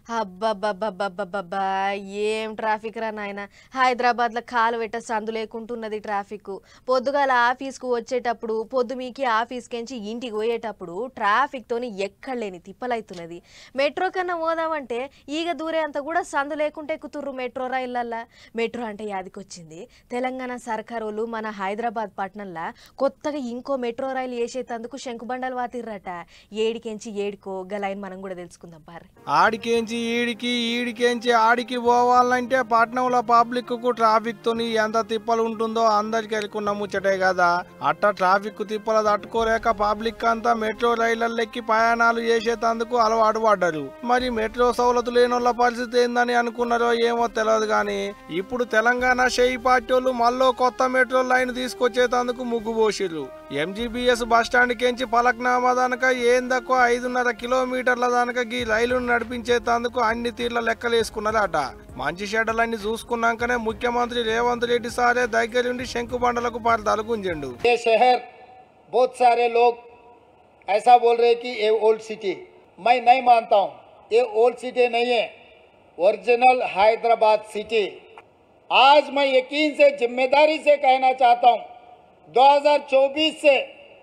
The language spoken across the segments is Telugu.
అబ్బబ్బబ్బబ్బబ్బబ్బా! ఏం ట్రాఫిక్ రా నాయనా! హైదరాబాద్‌లో కాలు పెట్ట సందు లేకుంటున్నది ట్రాఫిక్. పొద్దుగాల ఆఫీస్‌కు వచ్చేటప్పుడు, పొద్దుమీకి ఆఫీస్‌కెంచి ఇంటికి పోయేటప్పుడు ట్రాఫిక్‌తోని ఎక్కడ లేని తిప్పలైతున్నది. మెట్రో కన్నా పోదామంటే ఈగ దూరేంత కూడా సందు లేకుంటే ఎక్కుతుర్రు మెట్రో రైళ్ళల్లా. మెట్రో అంటే యాదికొచ్చింది. తెలంగాణ సర్కారోళ్ళు మన హైదరాబాద్ పట్టణంలో కొత్తగా ఇంకో మెట్రో రైలు ఏసేతందుకు శంకుబండలు వాతిర్రట. ఏడికెంచి ఏడికో గా లైన్ మనం కూడా తెలుసుకుందాం పార్రి. ఆడికేంచి ఈడికి ఈడికేంచి ఆడికి పోవాలంటే పట్నంలో పబ్లిక్ కు ట్రాఫిక్ తోని ఎంత తిప్పలు ఉంటుందో అందరికి అనుకున్న ముచ్చటే కదా. అట్ట ట్రాఫిక్ తిప్పలు తట్టుకోలేక పబ్లిక్ అంతా మెట్రో రైళ్లెక్కి ప్రయాణాలు చేసేటందుకు అలవాటు పడ్డారు. మరి మెట్రో సౌలతులు లేనోళ్ళ పరిస్థితి ఏందని అనుకున్నారో ఏమో తెలియదు గాని ఇప్పుడు తెలంగాణ షెయి పార్టీలు మళ్ళీ కొత్త మెట్రో లైన్ తీసుకొచ్చేటందుకు ముగ్గు పోసిర్రు. ఎంజీబీఎస్ బస్టాండ్ కెంచి పలక్నామా దానక ఏం తక్కువ 5.5 కిలోమీటర్ల దానక ఈ రైలును నడిపించేందుకు అన్ని తీర్ల లెక్కలేసుకున్నారట. మంచి చెడ్డలన్నీ చూసుకున్నాకనే ముఖ్యమంత్రి రేవంత్ రెడ్డి సారే దగ్గరుండి శంకుబండలకు పరదాలు గుంజిండు. ये शहर बहुत सारे लोग ऐसा बोल रहे कि ये ओल्ड सिटी, मैं नहीं मानता हूँ. ये ओल्ड सिटी नहीं है, ओरिजिनल हैदराबाद सिटी. आज मैं यकीन से जिम्मेदारी से कहना चाहता हूँ 2024 से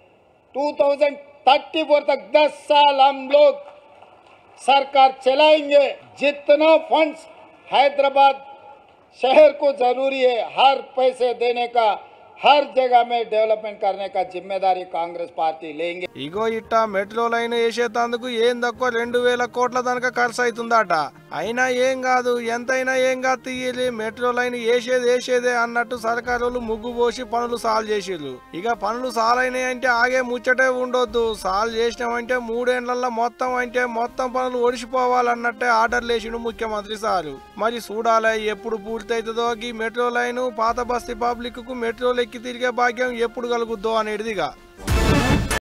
2034 तक 10 साल हम लोग सरकार चलाएंगे. जितना फंड्स हैदराबाद शहर को जरूरी है, हर पैसे देने का, हर जगह में डेवलपमेंट करने का जिम्मेदारी कांग्रेस पार्टी लेंगे. ఇగో ఇట్టా మెట్రో లైన్ వేసేటందుకు ఏం తక్కువ 2,000 కోట్ల దాకా ఖర్చు అవుతుందట. అయినా ఏం కాదు, ఎంతైనా ఏం కాదు తీయాలి, మెట్రో లైన్ వేసేదే అన్నట్టు సర్కారోళ్ళు ముగ్గు పోసి పనులు సాల్వ్ చేసిర్రు. ఇక పనులు సాల్వ్ అయినాయి అంటే ఆగే ముచ్చటే ఉండొద్దు. సాల్వ్ చేసినామంటే 3 ఏళ్లలో మొత్తం పనులు ఒడిసిపోవాలన్నట్టే ఆర్డర్లు వేసిండు ముఖ్యమంత్రి సారు. మరి చూడాలి ఎప్పుడు పూర్తవుతుందో ఈ మెట్రో లైన్ పాత బస్తీ పబ్లిక్ కు మెట్రోలు ఎక్కి తిరిగే భాగ్యం ఎప్పుడు కలుగుద్దో అనేదిగా.